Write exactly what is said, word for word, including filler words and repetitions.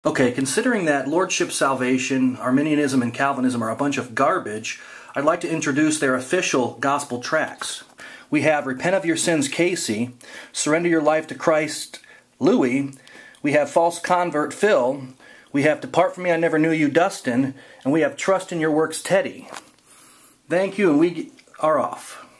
Okay, considering that Lordship salvation, Arminianism, and Calvinism are a bunch of garbage, I'd like to introduce their official gospel tracts. We have Repent of Your Sins, Casey, Surrender Your Life to Christ, Louis, we have False Convert, Phil, we have Depart From Me, I Never Knew You, Dustin, and we have Trust in Your Works, Teddy. Thank you, and we are off.